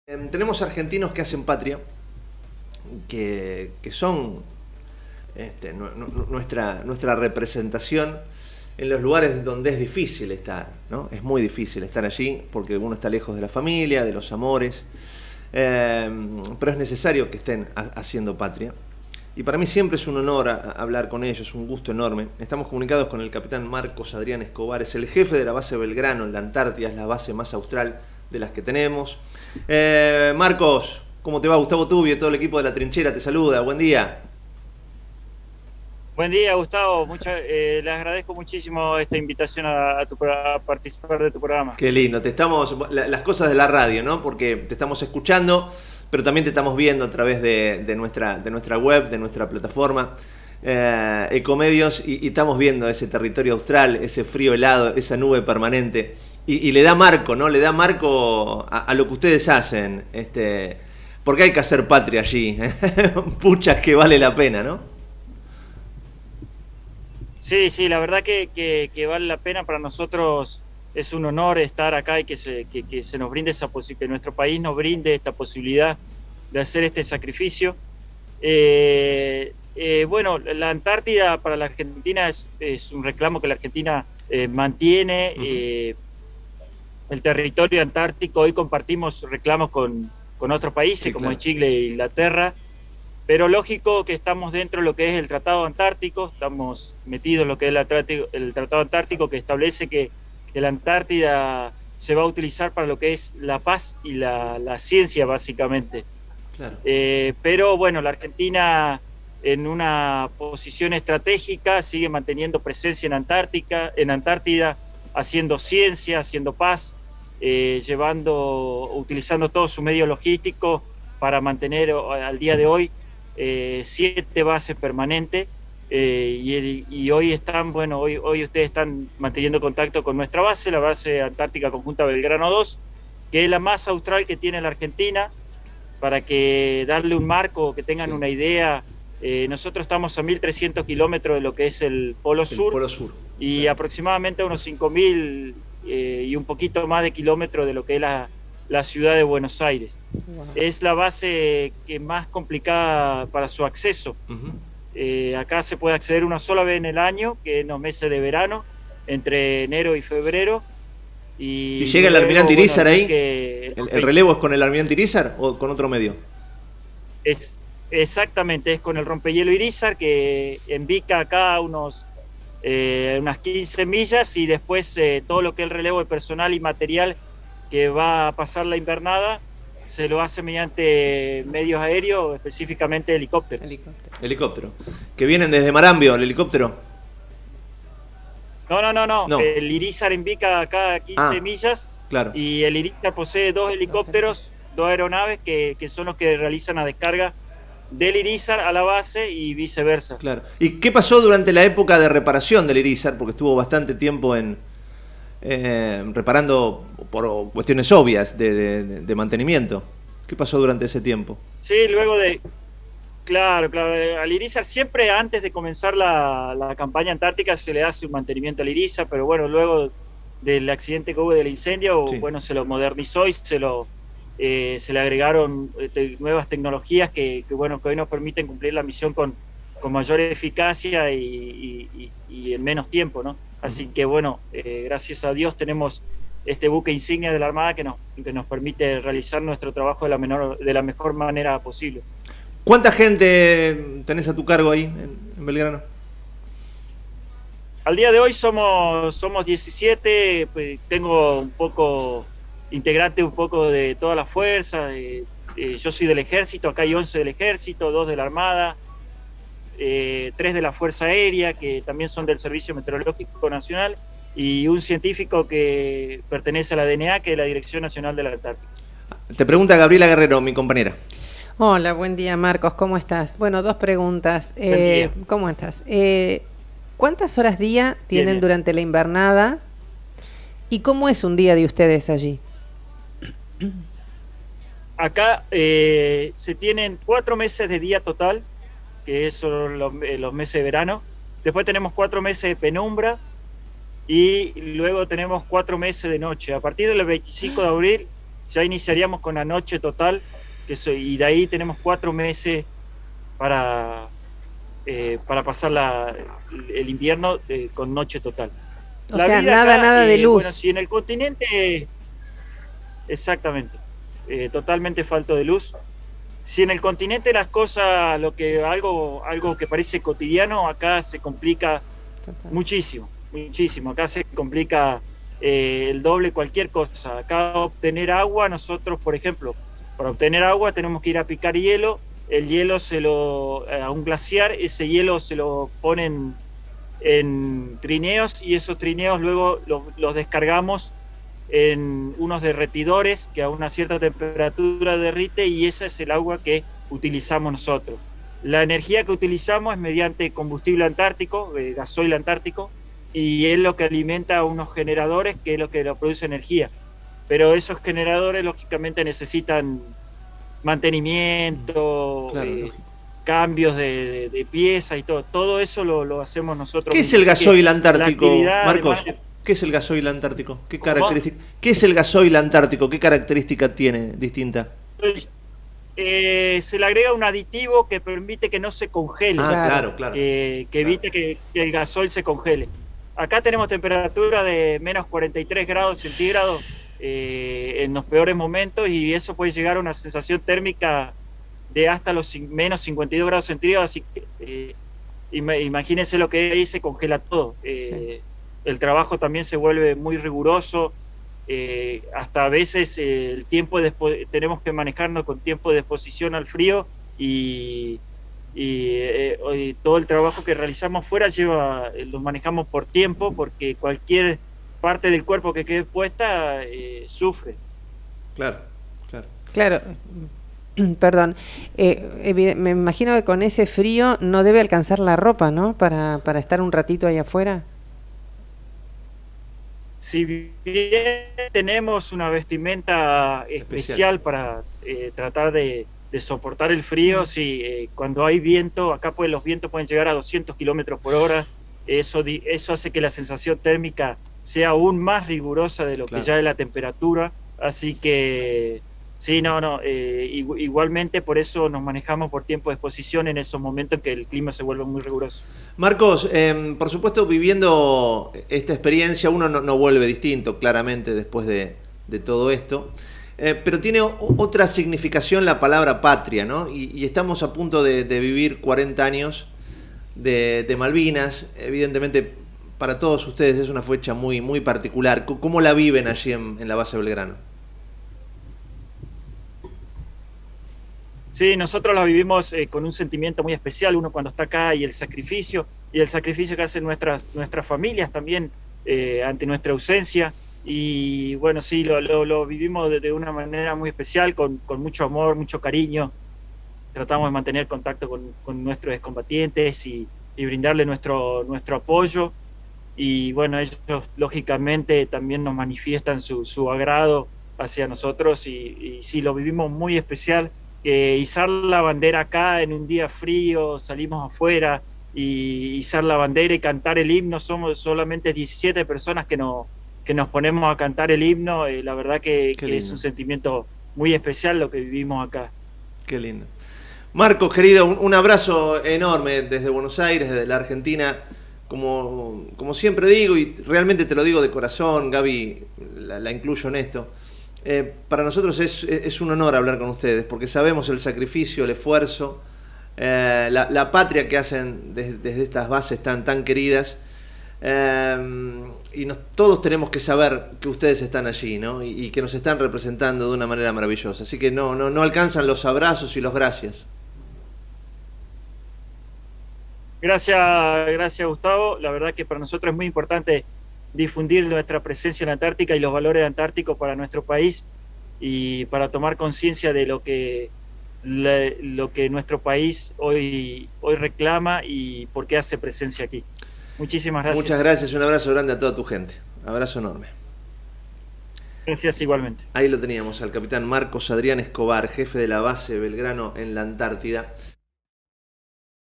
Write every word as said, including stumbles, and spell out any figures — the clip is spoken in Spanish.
Eh, tenemos argentinos que hacen patria, que, que son este, nu- nu- nuestra, nuestra representación en los lugares donde es difícil estar, ¿no? Es muy difícil estar allí porque uno está lejos de la familia, de los amores, eh, pero es necesario que estén ha- haciendo patria. Y para mí siempre es un honor a- a hablar con ellos, un gusto enorme. Estamos comunicados con el capitán Marcos Adrián Escobar, es el jefe de la base Belgrano en la Antártida, es la base más austral de las que tenemos. Eh, Marcos, ¿cómo te va? Gustavo Tubio, todo el equipo de La Trinchera te saluda, buen día. Buen día, Gustavo. Mucha- eh, le agradezco muchísimo esta invitación a, a tu pro- a participar de tu programa. Qué lindo, te estamos, la- las cosas de la radio, ¿no? Porque te estamos escuchando, pero también te estamos viendo a través de, de nuestra, de nuestra web, de nuestra plataforma, eh, Ecomedios, y, y estamos viendo ese territorio austral, ese frío helado, esa nube permanente, y, y le da marco, ¿no? Le da marco a, a lo que ustedes hacen, este, porque hay que hacer patria allí, puchas que vale la pena, ¿no? Sí, sí, la verdad que, que- que vale la pena para nosotros. Es un honor estar acá y que se, que, que se nos brinde esa posibilidad, que nuestro país nos brinde esta posibilidad de hacer este sacrificio. Eh, eh, bueno, la Antártida para la Argentina es, es un reclamo que la Argentina eh, mantiene. Ujú. eh, el territorio antártico, hoy compartimos reclamos con, con otros países Sí, como claro. Chile e Inglaterra. Pero lógico que estamos dentro de lo que es el Tratado Antártico, estamos metidos en lo que es el, Atlántico- el Tratado Antártico, que establece que, que la Antártida se va a utilizar para lo que es la paz y la, la ciencia, básicamente. Claro. Eh, pero bueno, la Argentina en una posición estratégica sigue manteniendo presencia en Antártica, en Antártida, haciendo ciencia, haciendo paz, eh, llevando, utilizando todo su medio logístico para mantener al día de hoy eh, siete bases permanentes. Eh, y, el- y hoy están, bueno, hoy, hoy ustedes están manteniendo contacto con nuestra base, la base Antártica Conjunta Belgrano dos, que es la más austral que tiene la Argentina, para que darle un marco, que tengan Sí, una idea. Eh, nosotros estamos a mil trescientos kilómetros de lo que es el Polo el Sur Polo Sur, y claro. aproximadamente a unos cinco mil eh, y un poquito más de kilómetros de lo que es la, la ciudad de Buenos Aires. Wow. Es la base que más complicada para su acceso. Ujú. Eh, acá se puede acceder una sola vez en el año, que en los meses de verano, entre enero y febrero. ¿Y Y llega el luego, almirante bueno, el Irizar ahí? buque, el ¿El, el buque relevo es con el almirante Irizar o con otro medio? es exactamente, es con el rompehielo Irizar, que envica acá unos, eh, unas quince millas, y después eh, todo lo que es el relevo de personal y material que va a pasar la invernada se lo hace mediante medios aéreos, específicamente helicópteros. Helicóptero. Helicóptero. ¿Que vienen desde Marambio, el helicóptero? No, no, no, no. No. El Irizar envica acá quince Ah, millas, claro. y el Irizar posee dos Dos helicópteros, dos aeronaves que, que son los que realizan la descarga del Irizar a la base y viceversa. Claro. ¿Y qué pasó durante la época de reparación del Irizar? Porque estuvo bastante tiempo en eh, reparando por cuestiones obvias de, de- de mantenimiento. ¿Qué pasó durante ese tiempo? Sí, luego de, claro, claro, al Irizar siempre antes de comenzar la, la campaña antártica se le hace un mantenimiento al Irizar, pero bueno, luego del accidente que hubo del incendio, Sí. bueno, se lo modernizó y se lo eh, se le agregaron eh, te- nuevas tecnologías que, que, bueno, que hoy nos permiten cumplir la misión con, con mayor eficacia y, y- y- y en menos tiempo, ¿no? Así Ujú. que bueno, eh, gracias a Dios tenemos este buque insignia de la Armada que nos, que nos permite realizar nuestro trabajo de la, menor, de la mejor manera posible. ¿Cuánta gente tenés a tu cargo ahí en, en Belgrano? Al día de hoy somos, somos diecisiete, pues, tengo un poco, integrante un poco de toda la fuerza, eh, eh, yo soy del ejército, acá hay once del ejército, dos de la Armada, eh, tres de la Fuerza Aérea, que también son del Servicio Meteorológico Nacional, y un científico que pertenece a la D N A, que es la Dirección Nacional de la Antártica. Te pregunta Gabriela Guerrero, mi compañera. Hola, buen día, Marcos, ¿cómo estás? Bueno, dos preguntas. Buen Eh, día. ¿cómo estás? Eh, ¿cuántas horas día Bien, tienen bien. durante la invernada? ¿Y cómo es un día de ustedes allí? Acá eh, se tienen cuatro meses de día total, que son los, eh, los meses de verano. Después tenemos cuatro meses de penumbra y luego tenemos cuatro meses de noche. A partir del veinticinco de abril ya iniciaríamos con la noche total, que eso, y de ahí tenemos cuatro meses para, eh, para pasar la, el invierno eh, con noche total. O La sea, vida nada, acá, nada de eh, luz. Bueno, si en el continente, exactamente, eh, totalmente falto de luz. Si en el continente las cosas, lo que algo, algo que parece cotidiano, acá se complica Total. muchísimo, muchísimo. Acá se complica eh, el doble cualquier cosa. Acá obtener agua, nosotros, por ejemplo, para obtener agua tenemos que ir a picar hielo. El hielo se lo, a un glaciar, ese hielo se lo ponen en trineos y esos trineos luego los, los descargamos en unos derretidores que a una cierta temperatura derrite, y ese es el agua que utilizamos nosotros. La energía que utilizamos es mediante combustible antártico, eh, gasoil antártico, y es lo que alimenta a unos generadores, que es lo que lo produce energía. Pero esos generadores lógicamente necesitan mantenimiento, Claro, eh, lógico. cambios de, de, de pieza y todo. Todo eso lo, lo hacemos nosotros. ¿Qué es el gasoil antártico, actividad, Marcos? además, ¿Qué es el gasoil antártico? ¿Qué ¿Cómo? característica? ¿Qué es el gasoil antártico? ¿Qué característica tiene distinta? Eh, se le agrega un aditivo que permite que no se congele, Ah, Claro. claro, claro. que, que evite que, que el gasoil se congele. Acá tenemos temperatura de menos cuarenta y tres grados centígrados eh, en los peores momentos, y eso puede llegar a una sensación térmica de hasta los cin- menos cincuenta y dos grados centígrados, así que eh, ima- imagínense lo que ahí se congela todo. Eh, Sí. El trabajo también se vuelve muy riguroso, eh, hasta a veces eh, el tiempo de expo- tenemos que manejarnos con tiempo de exposición al frío, y, y, eh, hoy todo el trabajo que realizamos fuera lleva, eh, lo manejamos por tiempo, porque cualquier parte del cuerpo que quede puesta eh, sufre. Claro, claro. Claro, perdón. Eh, evi- me imagino que con ese frío no debe alcanzar la ropa, ¿no? Para, para estar un ratito ahí afuera. Si bien tenemos una vestimenta especial, Especial. para eh, tratar de, de soportar el frío, sí, eh, cuando hay viento, acá pues los vientos pueden llegar a doscientos kilómetros por hora, eso, di- eso hace que la sensación térmica sea aún más rigurosa de lo Claro. que ya es la temperatura, así que sí, no, no, eh, igu- igualmente por eso nos manejamos por tiempo de exposición en esos momentos en que el clima se vuelve muy riguroso. Marcos, eh, por supuesto, viviendo esta experiencia, uno no, no vuelve distinto, claramente, después de, de todo esto. Eh, pero tiene o- otra significación la palabra patria, ¿no? Y, y estamos a punto de, de vivir cuarenta años de, de Malvinas. Evidentemente, para todos ustedes es una fecha muy, muy particular. C- ¿Cómo la viven allí en, en la base Belgrano? Sí, nosotros la vivimos eh, con un sentimiento muy especial, uno cuando está acá, y el sacrificio, y el sacrificio que hacen nuestras, nuestras familias también eh, ante nuestra ausencia. Y bueno, sí, lo, lo, lo vivimos de, de una manera muy especial, con, con mucho amor, mucho cariño. Tratamos de mantener contacto con, con nuestros excombatientes y, y brindarle nuestro, nuestro apoyo. Y bueno, ellos lógicamente también nos manifiestan su, su agrado hacia nosotros, y, y sí, lo vivimos muy especial. Eh, izar la bandera acá en un día frío, salimos afuera y izar la bandera y cantar el himno, somos solamente diecisiete personas que, no, que nos ponemos a cantar el himno, eh, la verdad que, que es un sentimiento muy especial lo que vivimos acá. Qué lindo. Marcos, querido, un, un abrazo enorme desde Buenos Aires, desde la Argentina. Como, como siempre digo, y realmente te lo digo de corazón, Gaby, la, la incluyo en esto, eh, para nosotros es, es un honor hablar con ustedes, porque sabemos el sacrificio, el esfuerzo, eh, la, la patria que hacen desde, desde estas bases tan, tan queridas, eh, y nos, todos tenemos que saber que ustedes están allí, ¿no? Y, y que nos están representando de una manera maravillosa. Así que no, no, no alcanzan los abrazos y los gracias. Gracias, gracias Gustavo. La verdad que para nosotros es muy importante difundir nuestra presencia en la Antártica y los valores antárticos para nuestro país, y para tomar conciencia de lo que, le, lo que nuestro país hoy, hoy reclama y por qué hace presencia aquí. Muchísimas gracias. Muchas gracias, un abrazo grande a toda tu gente. Abrazo enorme. Gracias igualmente. Ahí lo teníamos al capitán Marcos Adrián Escobar, jefe de la base Belgrano en la Antártida.